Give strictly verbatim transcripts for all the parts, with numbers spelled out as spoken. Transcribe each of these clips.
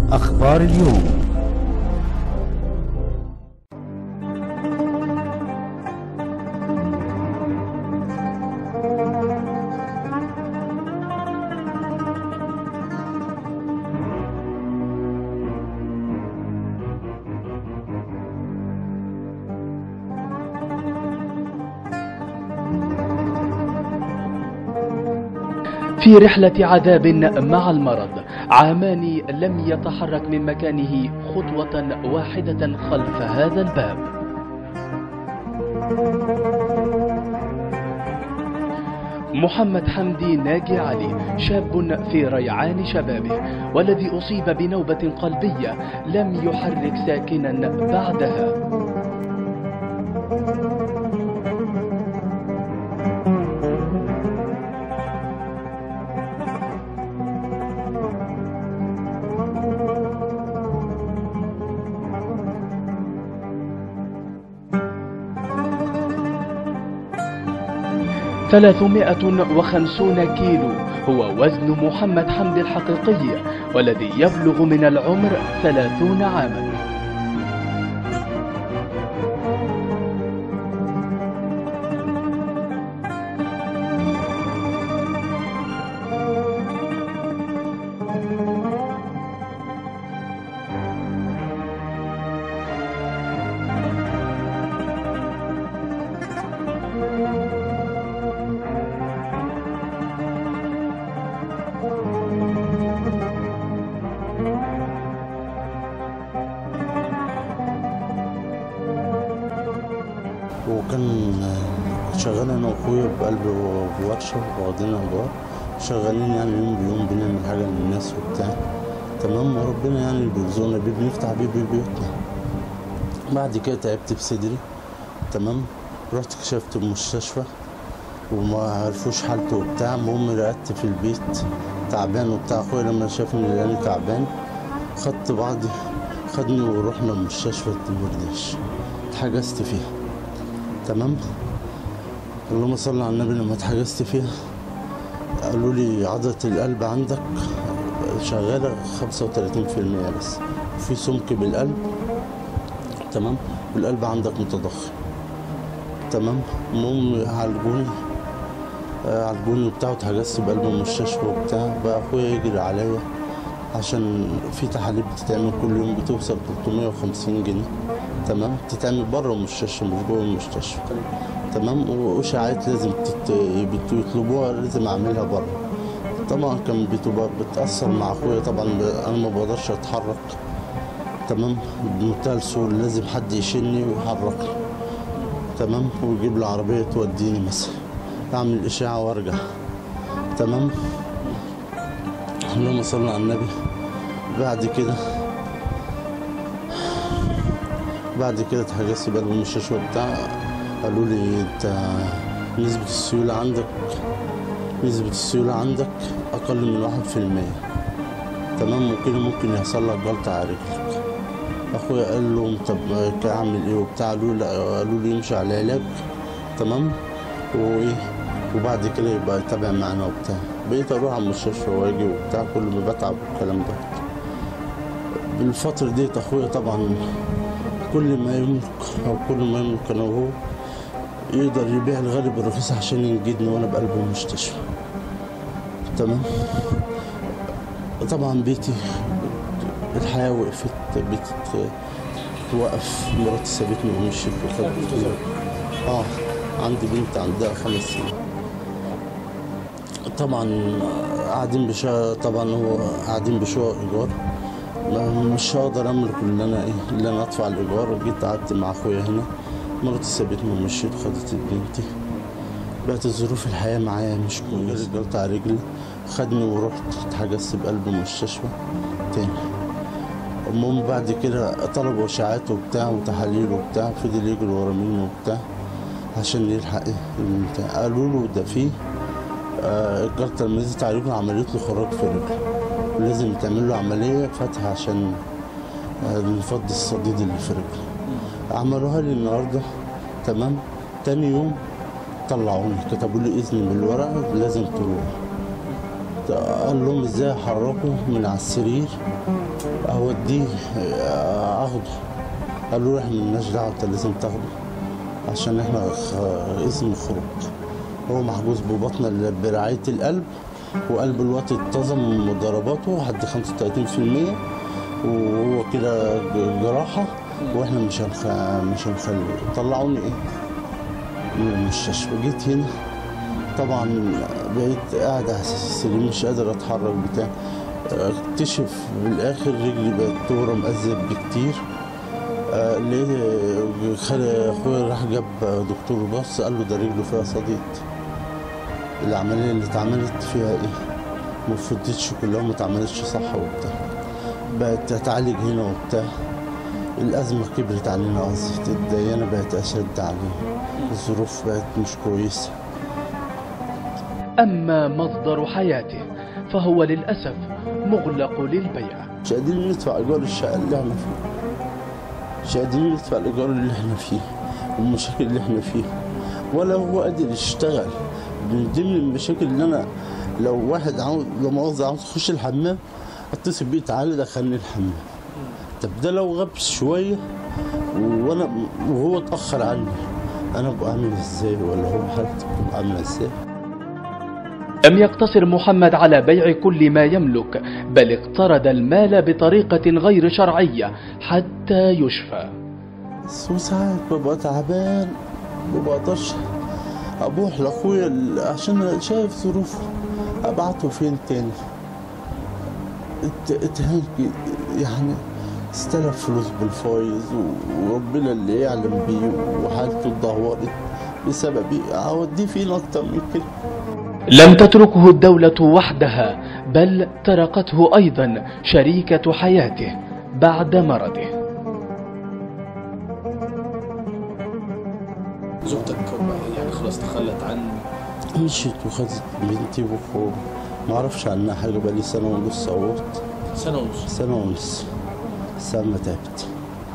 أخبار اليوم. في رحلة عذاب مع المرض، عامان لم يتحرك من مكانه خطوة واحدة خلف هذا الباب. محمد حمدي ناجي علي شاب في ريعان شبابه، والذي أصيب بنوبة قلبية لم يحرك ساكنا بعدها. ثلاثمائة وخمسين كيلو هو وزن محمد حمدي الحقيقي، والذي يبلغ من العمر ثلاثون عاما. وكان شغال انا واخويا بقلب ورشه واخدين اجار، شغالين يعني يوم بيوم بنعمل حاجه للناس وبتاع، تمام. وربنا يعني اللي بيرزقنا بيه بنفتح بيه بيوتنا. بعد كده تعبت بصدري، تمام. رحت كشفت المستشفى وما عرفوش حالته وبتاع. المهم رقدت في البيت تعبان وبتاع. اخويا لما شافني لقاني تعبان خدت بعضي خدني ورحنا المستشفى الدمرداش، اتحجزت فيها، تمام. اللهم صل على النبي. لما اتحجزت فيها قالوا لي عضلة القلب عندك شغالة خمسة وتلاتين في المية بس، وفي سمك بالقلب، تمام، والقلب عندك متضخم، تمام. المهم عالجوني عالجوني وبتاع، واتحجزت بقلب المستشفى وبتاع. بقى اخويا يجري عليا عشان في تحاليل بتتعمل كل يوم بتوصل تلتمية وخمسين جنيه، تمام. بتتعمل بره المستشفى مش جوه المستشفى، تمام. واشاعات لازم بيطلبوها لازم اعملها بره. طبعا كان بتبقى بتاثر مع اخويا، طبعا انا ما بقدرش اتحرك، تمام. بمنتهى السهوله لازم حد يشيلني ويحركني، تمام، ويجيب لي عربيه توديني مثلا، اعمل اشاعه وارجع، تمام. اللهم صل على النبي. بعد كده بعد كده اتحجزت بقى المستشفى بتاع. قالوا لي انت نسبة السيولة عندك نسبة السيولة عندك أقل من واحد في المية، تمام، وكده ممكن يحصل لك جلطة على رجلك. أخويا قال لهم طب أعمل إيه وبتاع. قالوا لي قالوا لي يمشي على العلاج، تمام، وإيه وبعد كده يبقى يتابع معانا وبتاع. بقيت أروح على المستشفى وأجي وبتاع كل ما بتعب والكلام ده. بالفترة ديت أخويا طبعا كل ما يملك أو كل ما يملك أنا وهو يقدر يبيع الغالي بالرخيص عشان ينجدني وأنا بقلب المستشفى، تمام. طبعا بيتي الحياة وقفت، بتوقف. مراتي سابتني ومشيت وخدت اه عندي بنت عندها خمس سنين. طبعا قاعدين بشقة، طبعا هو قاعدين بشقة إيجار، مش هقدر املك ان انا ايه اللي انا ادفع الايجار. جيت قعدت مع اخويا هنا، مراتي سابتني ومشيت وخدت بنتي. بقت الظروف الحياه معايا مش كويسه. جلطة على رجلي خدني ورحت اتحجزت بقلب المستشفى تاني. المهم بعد كده طلبوا اشاعات وبتاع وتحاليل وبتاع، فضل يجري ورا مني وبتاع عشان يلحق ايه البتاع. قالوا له ده فيه آه الجلطة لما نزلت على رجله عملت له خراج في رجله، لازم تعمل له عملية فتح عشان نفضي الصديد اللي في رجله. عملوها لي النهارده، تمام. تاني يوم طلعوني كتبوا لي إذن بالورقة لازم تروح، قال لهم ازاي احركه من على السرير اوديه اخده. قالوا له احنا مالناش دعوه، انت لازم تاخده عشان احنا اسم خروج. هو محجوز ببطنه برعايه القلب، وقلب الوقت انتظم من ضرباته لحد خمسة وتلاتين في المية، وهو كده جراحه، واحنا مش هنخ... مش هنخليه. طلعوني ايه من المستشفى. جيت هنا طبعا بقيت قاعد على السرير مش قادر اتحرك بتاع. اكتشف بالاخر رجلي بقت تورم ازيد بكتير. آه ليه خالي اخويا راح جاب دكتور بص قال له ده رجله فيها صديد. العمليه اللي اتعملت فيها ايه؟ ما فضتش كلها، ما اتعملتش صح وبتاع. بقت اتعالج هنا وبتاع. الازمه كبرت علينا، قصدي الديانه بقت اشد علينا، الظروف بقت مش كويسه. أما مصدر حياته فهو للأسف مغلق للبيع. مش قادرين ندفع إيجار الشقة اللي احنا فيه، مش قادرين ندفع الإيجار اللي احنا فيه والمشاكل اللي احنا فيها، ولا هو قادر يشتغل. من ضمن المشاكل اللي أنا لو واحد عاوز لا مؤاخذة عاوز يخش الحمام أتصل بيه تعالى دخلني الحمام. طب ده لو غاب شوية وأنا وهو اتأخر عني أنا أبقى عامل إزاي؟ ولا هو حالته تبقى عاملة إزاي؟ لم يقتصر محمد على بيع كل ما يملك، بل اقترض المال بطريقة غير شرعية حتى يشفى. وساعات ببقى تعبان ما بقدرش أبوح لأخويا عشان شايف ظروفه، أبعته فين تاني؟ اتهان يعني استلف فلوس بالفايز، وربنا اللي يعلم بيه، وحالته اتدهورت بسببي. أوديه فين أكتر من كده؟ لم تتركه الدولة وحدها، بل تركته أيضا شريكة حياته بعد مرضه. زوجتك يعني خلاص تخلت عن مشيت وخدت بنتي وأخوه، ما أعرفش عنها حاجة بقالي سنة ونص أهوت. سنة ونص سنة ونص سنة ما تعبت.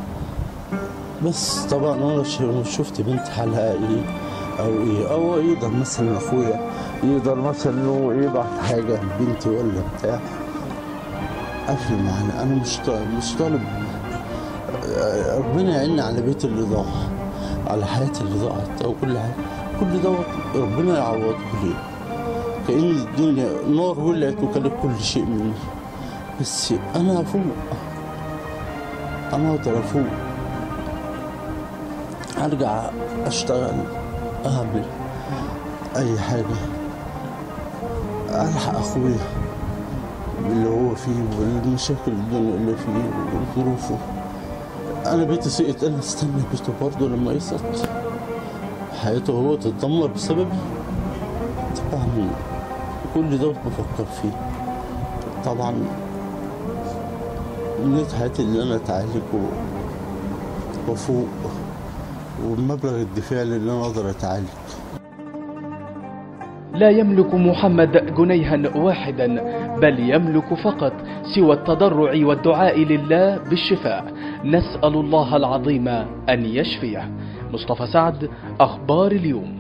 بس طبعا أنا شفت بنت حالها إيه أو إيه، أو يقدر مثلا أخويا يقدر مثلا إنه يبعت حاجة لبنتي ولا بتاع قفل معانا. أنا مش طالب مش طالب ربنا يعيننا على بيتي اللي ضاع، على حياتي اللي ضاعت، أو كل حاجة كل دوت ربنا يعوضه لي. كأن الدنيا نار ولعت وكلت كل شيء مني، بس أنا أفوق، أنا أقدر أفوق، أرجع أشتغل، أعمل أي حاجة، ألحق أخويا اللي هو فيه والمشاكل الدنيا اللي فيه وظروفه. أنا بيتي سقط، أنا استنى بيته برضه لما يسقط، حياته هو تتدمر بسببي. طبعا كل ده بفكر فيه. طبعا نيت حياتي اللي أنا أتعالج وأفوق، والمبلغ الدفاعي اللي أنا أقدر أتعالج. لا يملك محمد جنيها واحدا، بل يملك فقط سوى التضرع والدعاء لله بالشفاء. نسأل الله العظيم أن يشفيه. مصطفى سعد، أخبار اليوم.